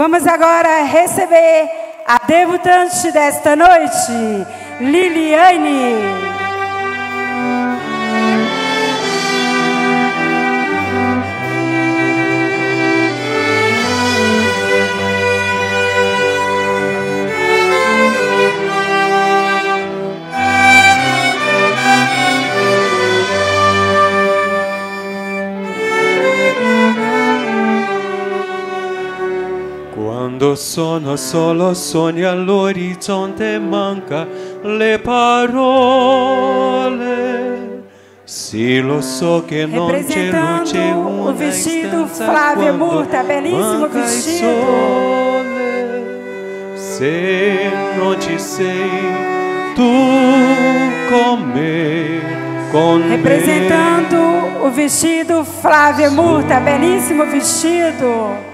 Vamos agora receber a debutante desta noite, Liliane. Quando sono solo sogni all'orizzonte manca le parole. Sì, lo so che non c'è luce una o vestido istanza Flávia quando Murta, belíssimo manca il vestido. sole. Se non ci sei tu con me, Representando o vestido Flávia Murta, belíssimo vestido.